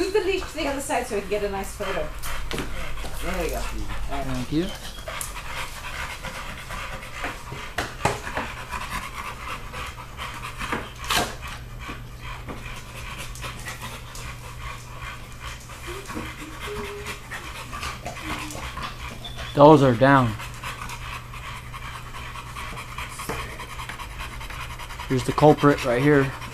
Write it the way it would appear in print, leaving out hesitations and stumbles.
Move the leash to the other side so we can get a nice photo. There we go. Right. Thank you. Dozer down. Here's the culprit right here.